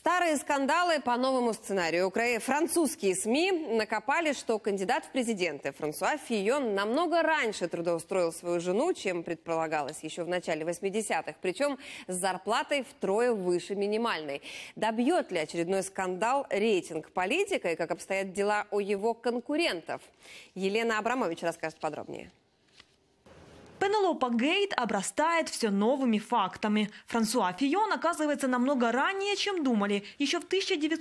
Старые скандалы по новому сценарию. Французские СМИ накопали, что кандидат в президенты Франсуа Фийон намного раньше трудоустроил свою жену, чем предполагалось еще в начале 80-х, причем с зарплатой втрое выше минимальной. Добьет ли очередной скандал рейтинг политика и как обстоят дела у его конкурентов? Елена Абрамович расскажет подробнее. Пенелопа Гейт обрастает все новыми фактами. Франсуа Фийон, оказывается, намного ранее, чем думали. Еще в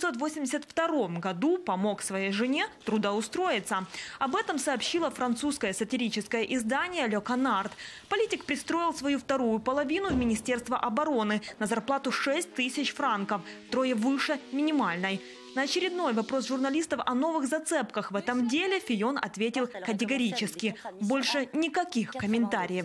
1982 году помог своей жене трудоустроиться. Об этом сообщило французское сатирическое издание «Le Canard». Политик пристроил свою вторую половину в Министерство обороны на зарплату 6 тысяч франков, втрое выше минимальной. На очередной вопрос журналистов о новых зацепках в этом деле Фийон ответил категорически. Больше никаких комментариев.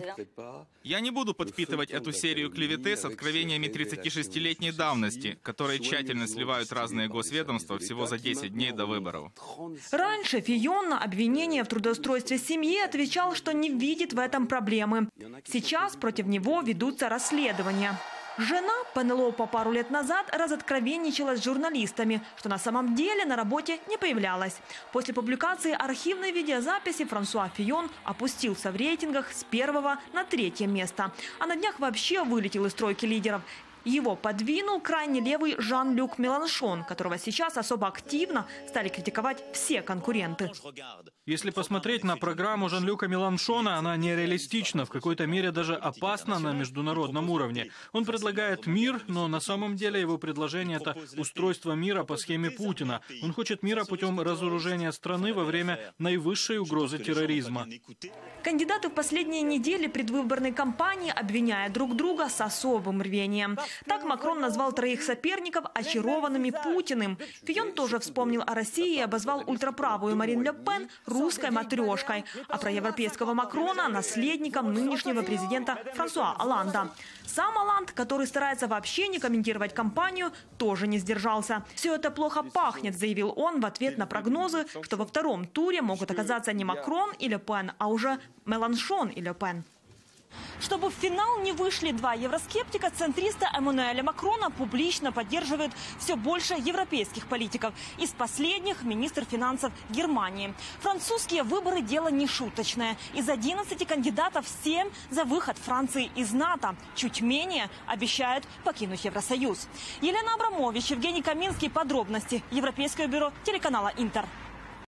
Я не буду подпитывать эту серию клеветы с откровениями 36-летней давности, которые тщательно сливают разные госведомства всего за 10 дней до выборов. Раньше Фийон на обвинение в трудоустройстве семьи отвечал, что не видит в этом проблемы. Сейчас против него ведутся расследования. Жена Пенелопа пару лет назад разоткровенничала с журналистами, что на самом деле на работе не появлялась. После публикации архивной видеозаписи Франсуа Фийон опустился в рейтингах с 1-го на 3-е место. А на днях вообще вылетел из тройки лидеров. Его подвинул крайне левый Жан-Люк Меланшон, которого сейчас особо активно стали критиковать все конкуренты. Если посмотреть на программу Жан-Люка Меланшона, она нереалистична, в какой-то мере даже опасна на международном уровне. Он предлагает мир, но на самом деле его предложение – это устройство мира по схеме Путина. Он хочет мира путем разоружения страны во время наивысшей угрозы терроризма. Кандидаты в последние недели предвыборной кампании обвиняют друг друга с особым рвением. Так Макрон назвал троих соперников очарованными Путиным. Фийон тоже вспомнил о России и обозвал ультраправую Марин Ле Пен русской матрешкой, а про европейского Макрона – наследником нынешнего президента Франсуа Олланда. Сам Олланд, который старается вообще не комментировать кампанию, тоже не сдержался. «Все это плохо пахнет», – заявил он в ответ на прогнозы, что во втором туре могут оказаться не Макрон и Ле Пен, а уже Меланшон и Ле Пен. Чтобы в финал не вышли два евроскептика, центриста Эммануэля Макрона публично поддерживают все больше европейских политиков. Из последних – министр финансов Германии. Французские выборы – дело не шуточное. Из 11 кандидатов 7 за выход Франции из НАТО. Чуть менее обещают покинуть Евросоюз. Елена Абрамович, Евгений Каминский. Подробности. Европейское бюро телеканала «Интер».